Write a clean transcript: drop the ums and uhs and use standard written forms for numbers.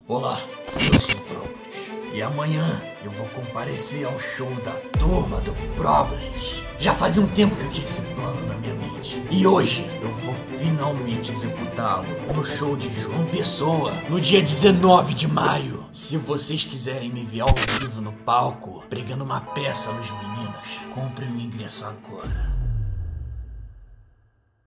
Olá, eu sou o Própolis e amanhã eu vou comparecer ao show da turma do Própolis. Já fazia um tempo que eu tinha esse plano na minha mente e hoje eu vou finalmente executá-lo no show de João Pessoa, no dia 19 de maio. Se vocês quiserem me ver ao vivo no palco, pregando uma peça nos meninos, comprem o ingresso agora.